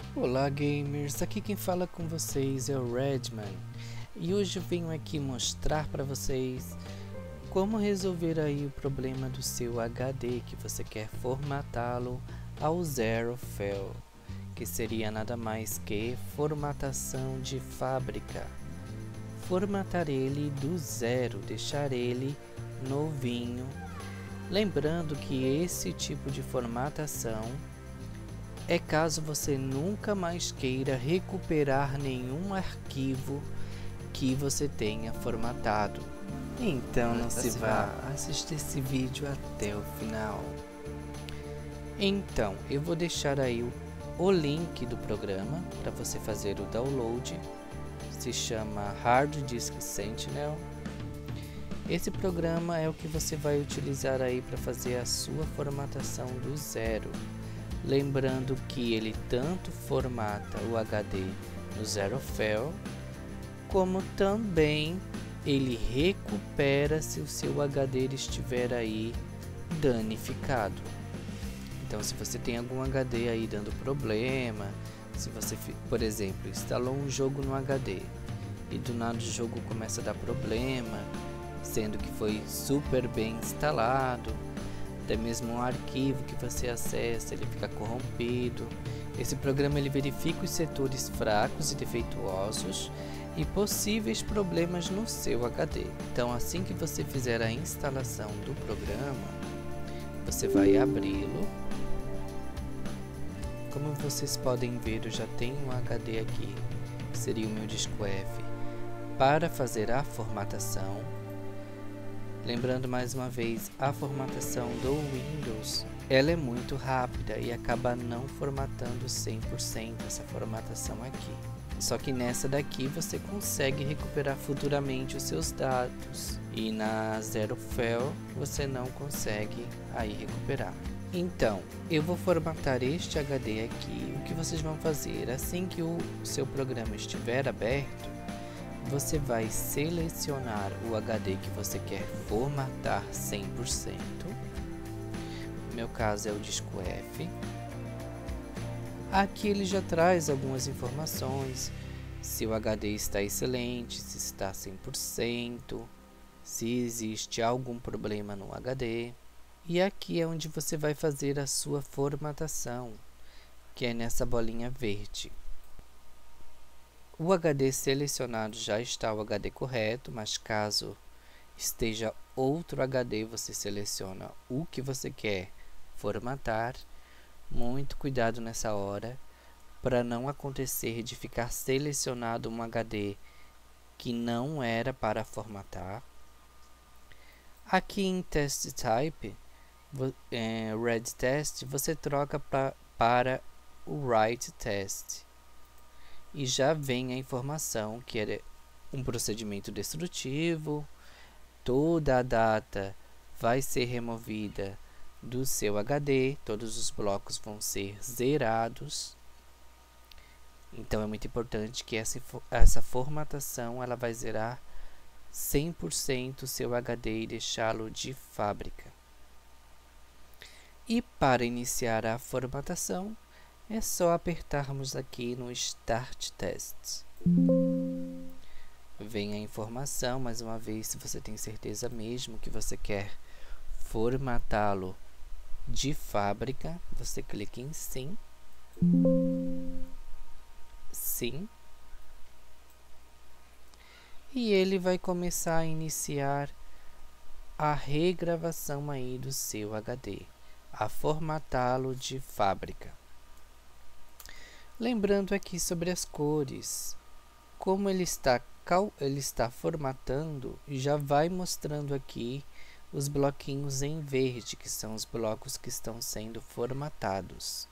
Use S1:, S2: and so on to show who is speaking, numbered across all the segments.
S1: Olá gamers, aqui quem fala com vocês é o Redman e hoje eu venho aqui mostrar para vocês como resolver aí o problema do seu HD que você quer formatá-lo ao zero fail, que seria nada mais que formatação de fábrica. Formatar ele do zero, deixar ele novinho. Lembrando que esse tipo de formatação é caso você nunca mais queira recuperar nenhum arquivo que você tenha formatado. Então não se vá, assistir esse vídeo até o final. Então, eu vou deixar aí o link do programa para você fazer o download. Se chama Hard Disk Sentinel. Esse programa é o que você vai utilizar aí para fazer a sua formatação do zero. Lembrando que ele tanto formata o HD no zero fail, como também ele recupera se o seu HD estiver aí danificado. Então, se você tem algum HD aí dando problema, se você, por exemplo, instalou um jogo no HD e do nada o jogo começa a dar problema, sendo que foi super bem instalado, até mesmo um arquivo que você acessa, ele fica corrompido. Esse programa ele verifica os setores fracos e defeituosos e possíveis problemas no seu HD. Então, assim que você fizer a instalação do programa, você vai abri-lo. Como vocês podem ver, eu já tenho um HD aqui, que seria o meu disco F, para fazer a formatação. Lembrando mais uma vez, a formatação do Windows, ela é muito rápida e acaba não formatando 100% essa formatação aqui. Só que nessa daqui você consegue recuperar futuramente os seus dados e na zero fail você não consegue aí recuperar. Então, eu vou formatar este HD aqui. O que vocês vão fazer? Assim que o seu programa estiver aberto, você vai selecionar o HD que você quer formatar 100%. No meu caso é o disco F. Aqui ele já traz algumas informações, se o HD está excelente, se está 100%, se existe algum problema no HD. E aqui é onde você vai fazer a sua formatação, que é nessa bolinha verde. O HD selecionado já está o HD correto, mas caso esteja outro HD, você seleciona o que você quer formatar. Muito cuidado nessa hora, para não acontecer de ficar selecionado um HD que não era para formatar. Aqui em Test Type, Red Test, você troca para o Write Test. E já vem a informação que é um procedimento destrutivo, toda a data vai ser removida do seu HD, todos os blocos vão ser zerados. Então é muito importante que essa formatação ela vai zerar 100% o seu HD e deixá-lo de fábrica. E para iniciar a formatação, é só apertarmos aqui no Start Test. Vem a informação, mais uma vez, se você tem certeza mesmo que você quer formatá-lo de fábrica, você clica em Sim. Sim. E ele vai começar a iniciar a regravação aí do seu HD, a formatá-lo de fábrica. Lembrando aqui sobre as cores, como ele está formatando, já vai mostrando aqui os bloquinhos em verde, que são os blocos que estão sendo formatados.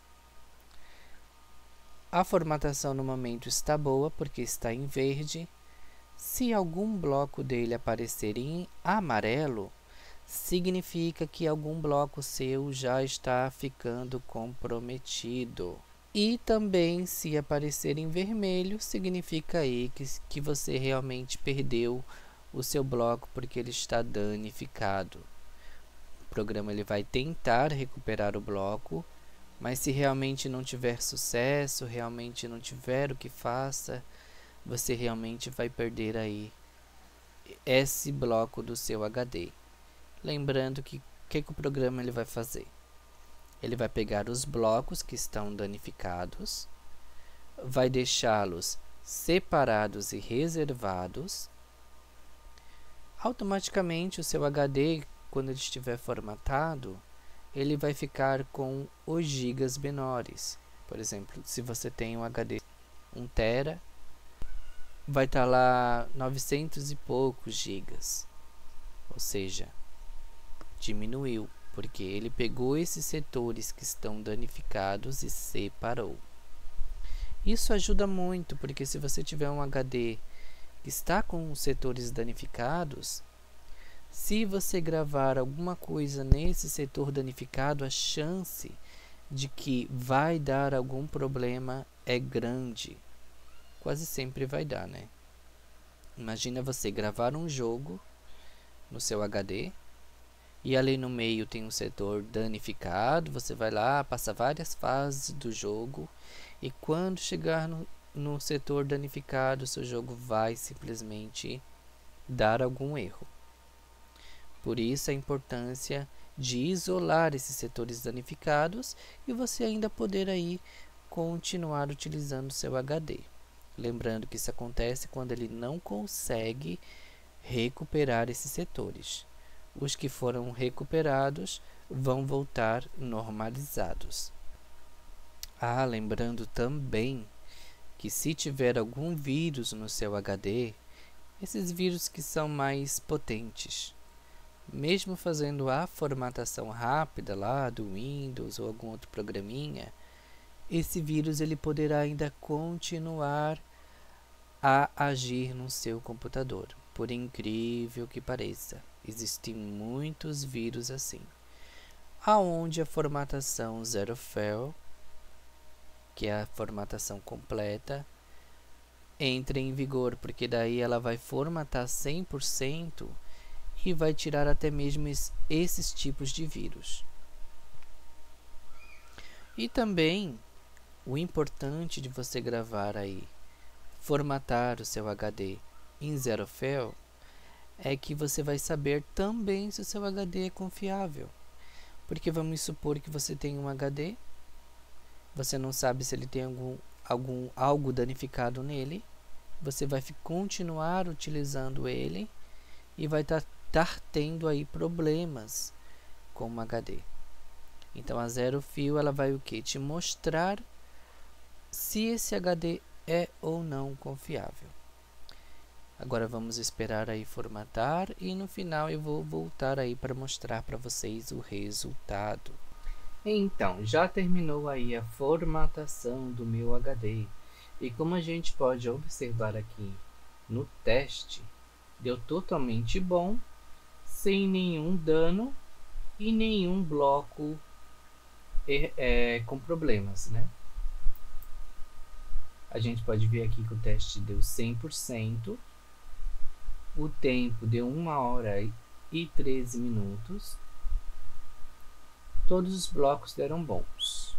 S1: A formatação no momento está boa, porque está em verde. Se algum bloco dele aparecer em amarelo, significa que algum bloco seu já está ficando comprometido. E também, se aparecer em vermelho, significa aí que você realmente perdeu o seu bloco porque ele está danificado. O programa ele vai tentar recuperar o bloco, Mas se realmente não tiver sucesso, realmente não tiver o que faça, você realmente vai perder aí esse bloco do seu HD. Lembrando que o programa ele vai fazer? Ele vai pegar os blocos que estão danificados, vai deixá-los separados e reservados. Automaticamente o seu HD, quando ele estiver formatado, ele vai ficar com os gigas menores. Por exemplo, se você tem um HD 1 tera, vai estar lá 900 e poucos gigas. Ou seja, diminuiu, porque ele pegou esses setores que estão danificados e separou. Isso ajuda muito, porque se você tiver um HD que está com os setores danificados, se você gravar alguma coisa nesse setor danificado, a chance de que vai dar algum problema é grande. Quase sempre vai dar, né? Imagina você gravar um jogo no seu HD e ali no meio tem um setor danificado, você vai lá, passa várias fases do jogo e quando chegar no setor danificado, seu jogo vai simplesmente dar algum erro. Por isso a importância de isolar esses setores danificados e você ainda poder aí continuar utilizando seu HD. Lembrando que isso acontece quando ele não consegue recuperar esses setores. Os que foram recuperados vão voltar normalizados. Lembrando também que se tiver algum vírus no seu HD, esses vírus que são mais potentes, mesmo fazendo a formatação rápida lá do Windows ou algum outro programinha, esse vírus ele poderá ainda continuar a agir no seu computador. Por incrível que pareça, existem muitos vírus assim, aonde a formatação Zero Fail, que é a formatação completa, entra em vigor, porque daí ela vai formatar 100% e vai tirar até mesmo esses tipos de vírus. E também o importante de você gravar aí, formatar o seu HD em Zero Fail, é que você vai saber também se o seu HD é confiável. Porque vamos supor que você tem um HD, você não sabe se ele tem algo danificado nele, você vai continuar utilizando ele e vai estar tendo aí problemas com o HD. Então a Zero Fail ela vai o que? Te mostrar se esse HD é ou não confiável. Agora vamos esperar aí formatar e no final eu vou voltar aí para mostrar para vocês o resultado. Então, já terminou aí a formatação do meu HD e como a gente pode observar aqui no teste, deu totalmente bom, sem nenhum dano e nenhum bloco com problemas, né? A gente pode ver aqui que o teste deu 100%, o tempo deu 1 hora e 13 minutos, todos os blocos deram bons.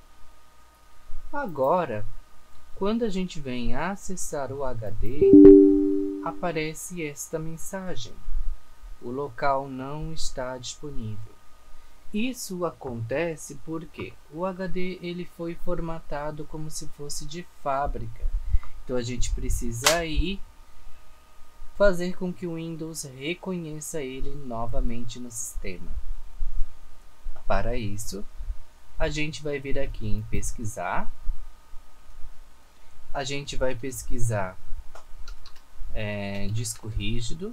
S1: Agora, quando a gente vem acessar o HD, aparece esta mensagem: o local não está disponível. Isso acontece porque o HD ele foi formatado como se fosse de fábrica. Então a gente precisa aí fazer com que o Windows reconheça ele novamente no sistema. Para isso, a gente vai vir aqui em pesquisar. A gente vai pesquisar disco rígido.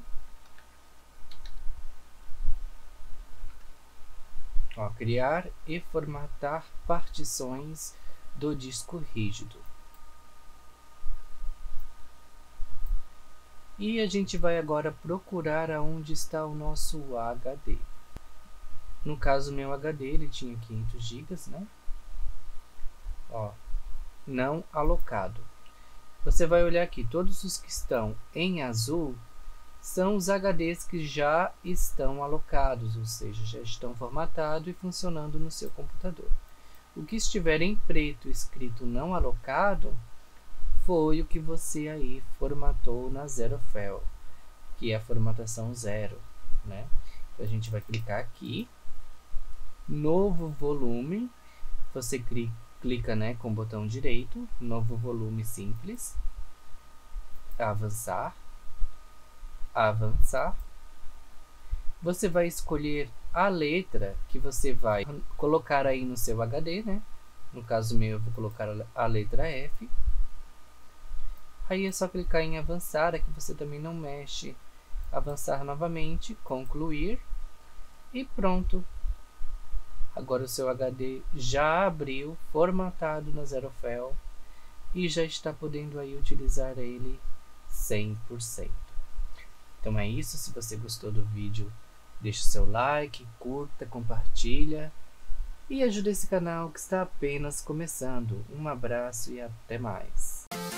S1: Criar e formatar partições do disco rígido. E a gente vai agora procurar aonde está o nosso HD. No caso, meu HD ele tinha 500 GB, né? Não alocado. Você vai olhar aqui, todos os que estão em azul são os HDs que já estão alocados, ou seja, já estão formatados e funcionando no seu computador. O que estiver em preto escrito não alocado foi o que você aí formatou na Zerofel, que é a formatação 0, né? Então a gente vai clicar aqui, novo volume, você clica, né, com o botão direito, novo volume simples, avançar, avançar. Você vai escolher a letra que você vai colocar aí no seu HD, né? No caso meu, eu vou colocar a letra F. Aí é só clicar em avançar, aqui você também não mexe. Avançar novamente, concluir e pronto. Agora o seu HD já abriu, formatado na Zerofel e já está podendo aí utilizar ele 100%. Então é isso, se você gostou do vídeo, deixe o seu like, curta, compartilha e ajude esse canal que está apenas começando. Um abraço e até mais.